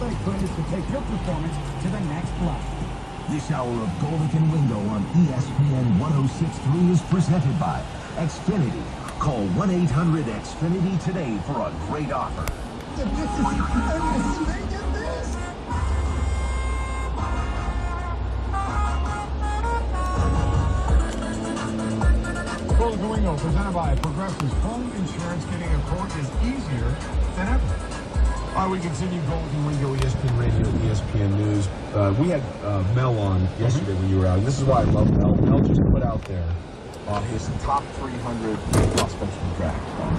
expect players to take your performance to the next level. This hour of Golic and Wingo on ESPN 106.3 is presented by Xfinity. Call 1-800-XFINITY today for a great offer. Golic and Wingo presented by Progressive's Home Insurance. Getting a quote is easier than ever. All right, we continue Golic and Wingo, ESPN Radio, ESPN News. We had Mel on yesterday when you were out, and this is why I love Mel. Mel just put out there his top 300 prospects from the draft.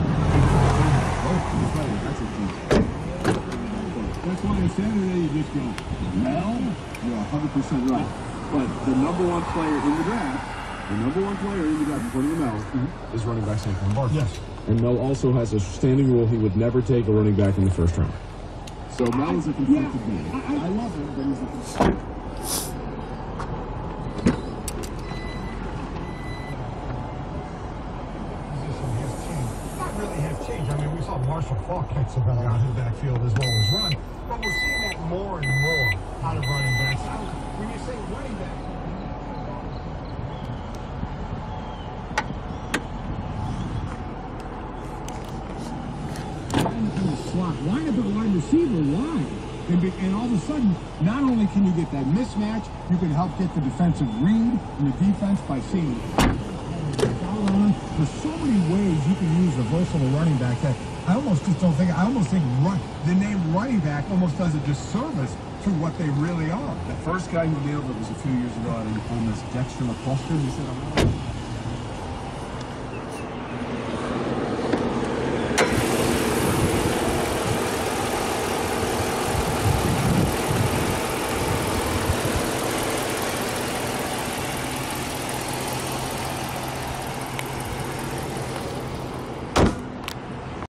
That's why on Saturday you just go, Mel, you're 100% right. But the number one player in the draft, according to Mel, Is running back Saquon Barkley. yes. And Mel also has a standing rule he would never take a running back in the first round. So Mel is a conflicted man. I love him, but he's a conflicted. Not really has changed. I mean, we saw Marshall Faulk catch the ball out of the backfield as well as run, but we're seeing that more and more out of running backs. When you say running back, Slot. Line up at wide receiver wide. And all of a sudden, not only can you get that mismatch, you can help get the defensive read and the defense by seeing there's so many ways you can use a versatile running back that I almost think the name running back almost does a disservice to what they really are. The first guy who nailed it was a few years ago out of Ole Miss, Dexter McCluster. He said,